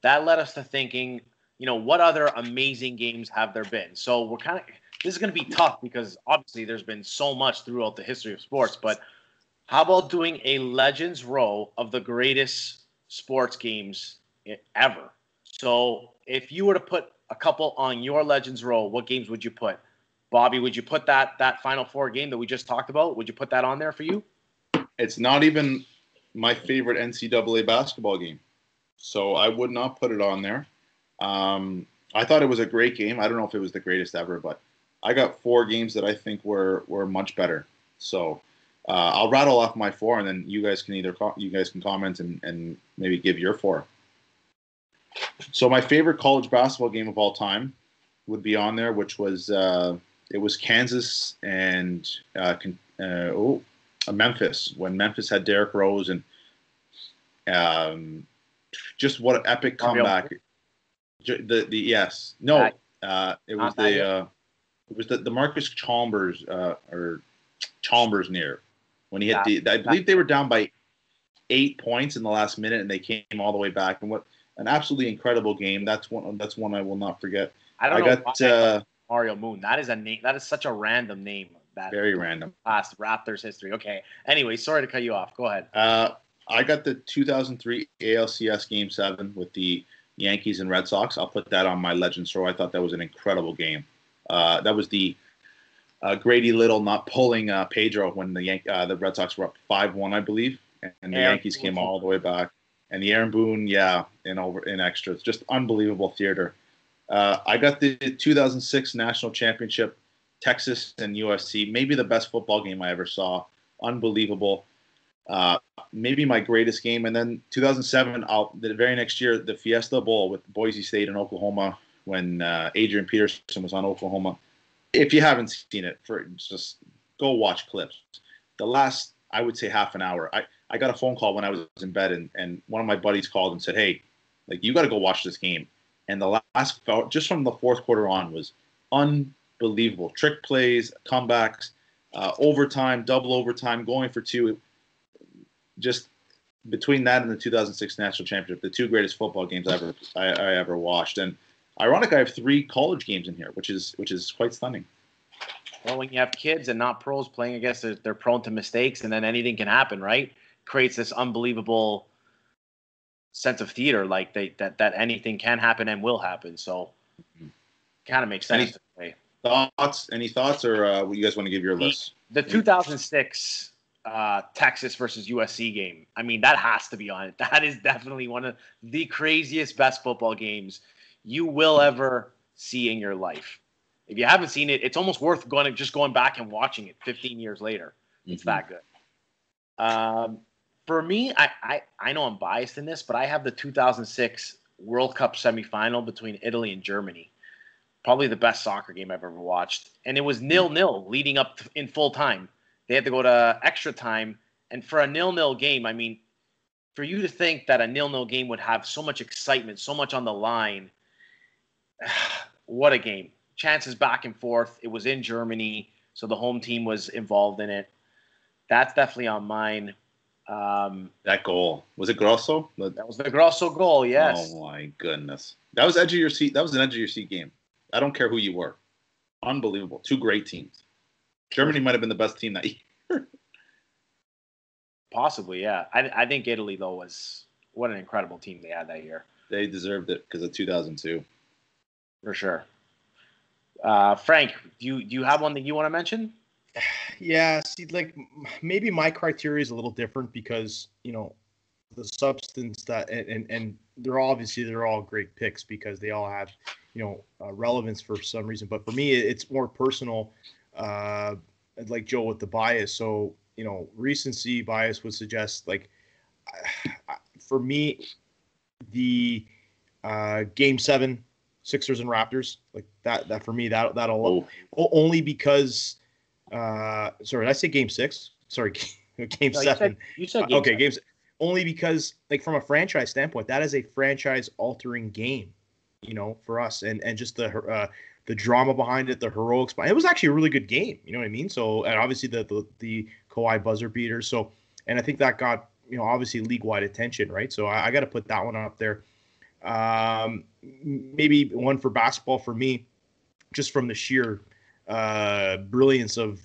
that led us to thinking, what other amazing games have there been? So this is going to be tough because obviously there's been so much throughout the history of sports, but how about doing a Legends row of the greatest sports games ever? So if you were to put a couple on your Legends row, what games would you put? Bobby, would you put that Final Four game that we just talked about? Would you put that on there for you? It's not even my favorite NCAA basketball game, so I would not put it on there. I thought it was a great game. I don't know if it was the greatest ever, but I got 4 games that I think were much better. So I'll rattle off my 4, and then you guys can comment and maybe give your 4. So my favorite college basketball game of all time would be on there, which was it was Kansas and Memphis, when Memphis had Derrick Rose, and just what an epic comeback. It was the Marcus Chalmers or Chalmers near when he hit I believe they were down by 8 points in the last minute and they came all the way back, and what an absolutely incredible game. That's one I will not forget. I got Mario Moon. That is a name. That is such a random name. Very random. Past Raptors history. Okay. Anyway, sorry to cut you off. Go ahead. I got the 2003 ALCS Game 7 with the Yankees and Red Sox. I'll put that on my Legends row. I thought that was an incredible game. That was the Grady Little not pulling Pedro when the Red Sox were up 5-1, I believe, and the Yankees came all the way back. And the Aaron Boone, in extras, just unbelievable theater. I got the 2006 National Championship, Texas and USC, maybe the best football game I ever saw. Unbelievable. Maybe my greatest game. And then 2007, the very next year, the Fiesta Bowl with Boise State and Oklahoma, when Adrian Peterson was on Oklahoma. If you haven't seen it, just go watch clips. The last, I would say, half an hour, I got a phone call when I was in bed, and one of my buddies called and said, hey, you got to go watch this game. And the last, just from the fourth quarter on, was unbelievable. Trick plays, comebacks, overtime, double overtime, going for 2. Just between that and the 2006 National Championship, the 2 greatest football games I ever watched. And ironically, I have 3 college games in here, which is quite stunning. Well, when you have kids and not pros playing, I guess they're prone to mistakes, and then anything can happen, right? Creates this unbelievable sense of theater, like that anything can happen and will happen. So, kind of makes sense. Any thoughts, or what you guys want to give your list? The 2006 Texas versus USC game. I mean, that has to be on it. That is definitely one of the craziest, best football games you will ever see in your life. If you haven't seen it, it's almost worth going back and watching it 15 years later. It's that good. For me, I know I'm biased in this, but I have the 2006 World Cup semifinal between Italy and Germany. Probably the best soccer game I've ever watched. And it was 0-0 leading up in full time. They had to go to extra time. And for a 0-0 game, I mean, for you to think that a 0-0 game would have so much excitement, so much on the line, what a game. Chances back and forth. It was in Germany, so the home team was involved in it. That's definitely on mine. That goal. Was it Grosso? That was the Grosso goal, yes. Oh, my goodness. That was edge of your seat. That was an edge of your seat game. I don't care who you were. Unbelievable. 2 great teams. Germany might have been the best team that year. Possibly, yeah. I think Italy, though, what an incredible team they had that year. They deserved it because of 2002. For sure. Frank, do you have one that you want to mention? Yeah, see, maybe my criteria is a little different because, the substance that, and they're all great picks because they all have, relevance for some reason. But for me, it's more personal, like Joe with the bias. So, recency bias would suggest, for me, the Game 7 Sixers and Raptors, that for me, that'll only because, sorry, did I say Game 6? Sorry, Game 7. You said Game 7. Games. Only because, from a franchise standpoint, that is a franchise-altering game, for us, and just the drama behind it, the heroics behind it. It was actually a really good game, you know what I mean? So, and obviously the Kawhi buzzer beater. So, and I think that got, obviously league-wide attention, right? So I got to put that one up there. Maybe one for basketball for me, just from the sheer brilliance of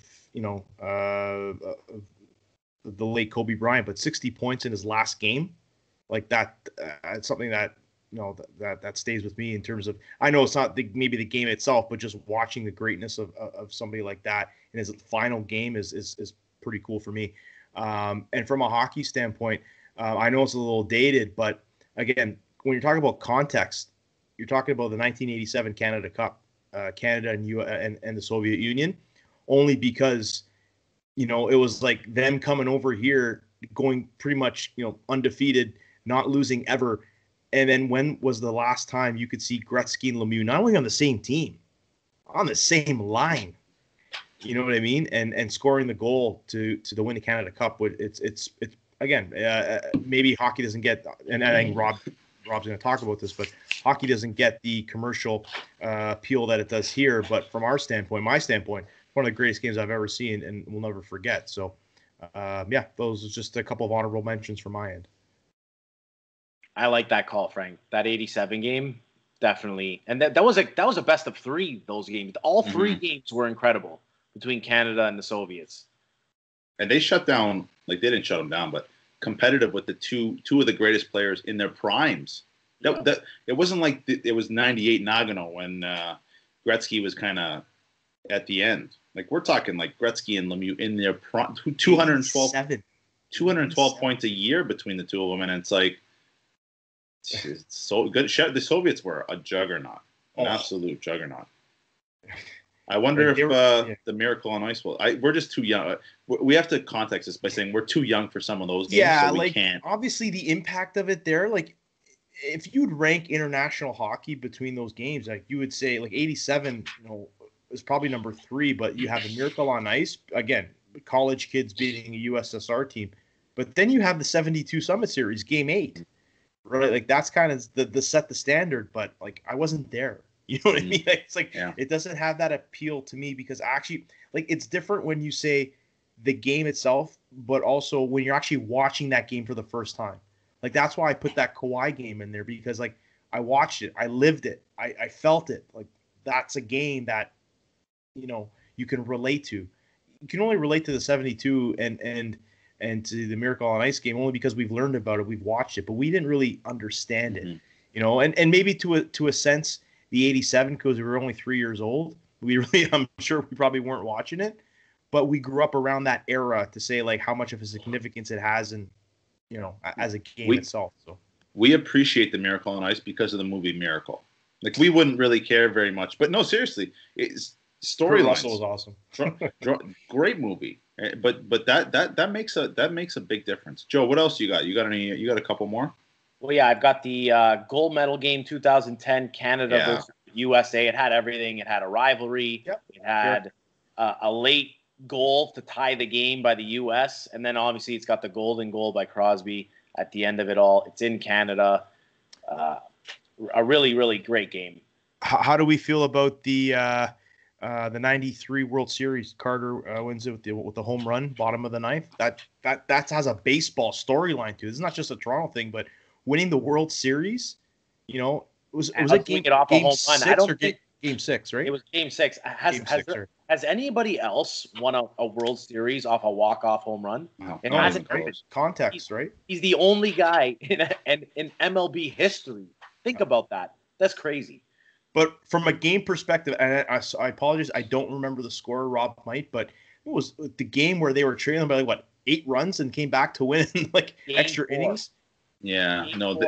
the late Kobe Bryant, but 60 points in his last game, like that, it's something that that stays with me in terms of, I know it's not maybe the game itself, but just watching the greatness of somebody like that in his final game is pretty cool for me. And from a hockey standpoint, I know it's a little dated, but again, when you're talking about context, you're talking about the 1987 Canada Cup, Canada and the Soviet Union, only because it was like them coming over here, going pretty much undefeated, not losing ever. And then when was the last time you could see Gretzky and Lemieux not only on the same team, on the same line? You know what I mean? And scoring the goal to win the Canada Cup. It's again, maybe hockey doesn't get, and I think Rob's going to talk about this, but hockey doesn't get the commercial appeal that it does here. But from our standpoint, my standpoint, one of the greatest games I've ever seen and we'll never forget. So, those are just a couple of honorable mentions from my end. I like that call, Frank. That 87 game, definitely. And that was a best of three, those games. All three games were incredible between Canada and the Soviets. And they shut down, like they didn't shut them down, but competitive with the two of the greatest players in their primes. That it wasn't like it was 98 Nagano when Gretzky was kind of at the end. Like we're talking like Gretzky and Lemieux in their prime, 212 points a year between the two of them, and it's like, it's so good. The Soviets were a juggernaut, an absolute juggernaut. I wonder if the Miracle on Ice will. We're just too young. We have to context this by saying we're too young for some of those games. Yeah, so we like can't. Obviously the impact of it there. Like if you'd rank international hockey between those games, like you would say like 87, is probably number 3. But you have the Miracle on Ice again, college kids beating a USSR team. But then you have the 72 Summit Series, Game 8. Right, like that's kind of the set the standard, but like I wasn't there. You know what I mean? It's like It doesn't have that appeal to me because actually, like it's different when you say the game itself, but also when you're actually watching that game for the first time. Like that's why I put that Kawhi game in there because like I watched it, I lived it, I felt it. Like that's a game that you can relate to. You can only relate to the 72 and to the Miracle on Ice game only because we've learned about it, we've watched it, but we didn't really understand it, and maybe to a sense, the 87, because we were only 3 years old, I'm sure we probably weren't watching it, but we grew up around that era to say like how much of a significance it has and, as a game itself. So we appreciate the Miracle on Ice because of the movie Miracle. Like we wouldn't really care very much, but no, seriously, storylines. Russell was awesome. Great movie. But that makes a big difference. Joe, what else you got? You got a couple more? Well, yeah, I've got the gold medal game 2010 Canada versus USA. It had everything. It had a rivalry. Yep. It had a late goal to tie the game by the US, and then obviously it's got the golden goal by Crosby at the end of it all. It's in Canada. A really, really great game. How do we feel about the 93 World Series? Carter wins it with the home run, bottom of the ninth. That has a baseball storyline to it. It's not just a Toronto thing, but winning the World Series, was it game 6 or game 6, right? It was game 6. Has anybody else won a World Series off a walk-off home run? No, it hasn't. Context, right? He's the only guy in MLB history. Think about that. That's crazy. But from a game perspective, and I apologize, I don't remember the score. Rob might, but it was the game where they were trailing by 8 runs and came back to win in game extra 4. Innings. Yeah,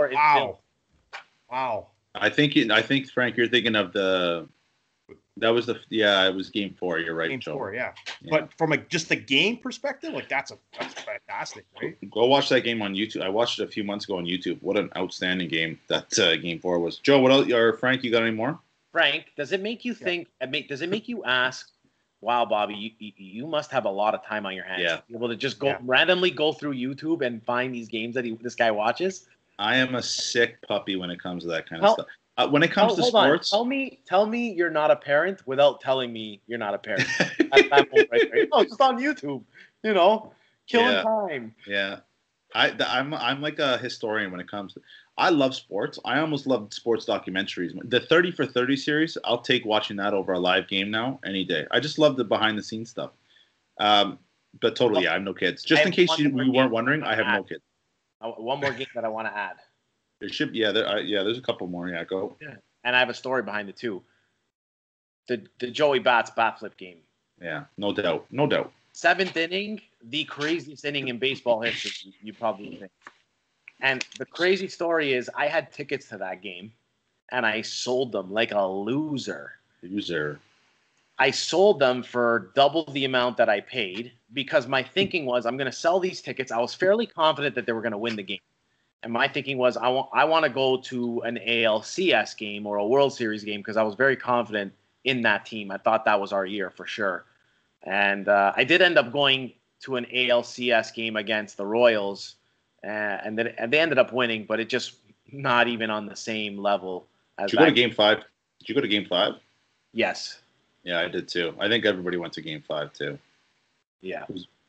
Wow. I think Frank, you're thinking of it was game 4. You're right, Game Joe. 4, yeah. But from just the game perspective, that's fantastic, right? Go watch that game on YouTube. I watched it a few months ago on YouTube. What an outstanding game that game 4 was. Joe, what else? Or Frank, you got any more? Frank, does it make you think? Does it make you ask? Wow, Bobby, you must have a lot of time on your hands. Yeah. To be able to just randomly go through YouTube and find these games that this guy watches. I am a sick puppy when it comes to that kind of stuff. When it comes to sports, tell me you're not a parent without telling me you're not a parent. That's right there. No, just on YouTube. Killing time. Yeah. I'm like a historian when it comes to. I love sports. I almost love sports documentaries. The 30 for 30 series, I'll take watching that over a live game now any day. I just love the behind the scenes stuff. Um, but totally, yeah, I have no kids. Just in case you weren't wondering, I have no kids. One more game that I want to add. There should, yeah, there's a couple more. Yeah, go. Yeah, and I have a story behind it too. The Joey Bats bat flip game. Yeah, no doubt, no doubt. 7th inning, the craziest inning in baseball history. You probably think. And the crazy story is, I had tickets to that game, and I sold them like a loser. I sold them for double the amount that I paid because my thinking was, I'm going to sell these tickets. I was fairly confident that they were going to win the game. And my thinking was, I want to go to an ALCS game or a World Series game because I was very confident in that team. I thought that was our year for sure. And I did end up going to an ALCS game against the Royals, and they ended up winning, but it just not even on the same level as. Did you go to Game 5? Did you go to Game 5? Yes. Yeah, I did too. I think everybody went to Game 5 too. Yeah.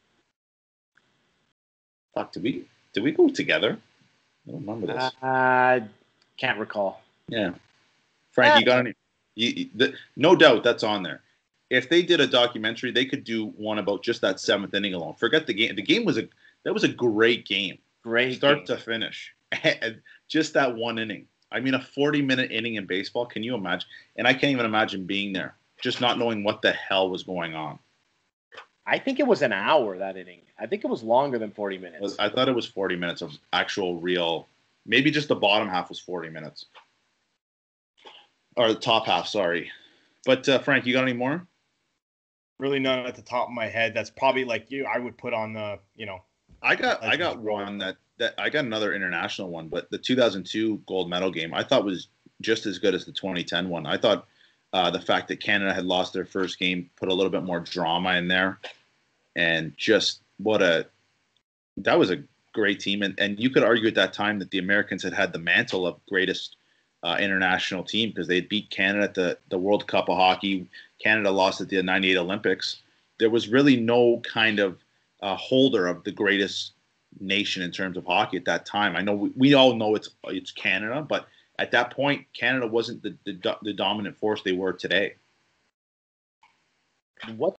Fuck, did we go together? I don't remember this. Can't recall. Yeah. Frank, you got any? No doubt that's on there. If they did a documentary, they could do one about just that 7th inning alone. Forget the game. The game was a great game. Great start to finish. Just that one inning. I mean, a 40-minute inning in baseball. Can you imagine? And I can't even imagine being there, just not knowing what the hell was going on. I think it was an hour, that inning. I think it was longer than 40 minutes. I thought it was 40 minutes of actual real. Maybe just the bottom half was 40 minutes. Or the top half, sorry. But Frank, you got any more? Really none at the top of my head. That's probably like you. I would put on the, I got one that I got another international one, but the 2002 gold medal game I thought was just as good as the 2010 one. I thought the fact that Canada had lost their first game put a little bit more drama in there, and just that was a great team. And you could argue at that time that the Americans had the mantle of greatest international team because they had beat Canada at the World Cup of Hockey. Canada lost at the '98 Olympics. There was really no kind of holder of the greatest nation in terms of hockey at that time. I know we all know it's Canada, but at that point, Canada wasn't the dominant force they were today. What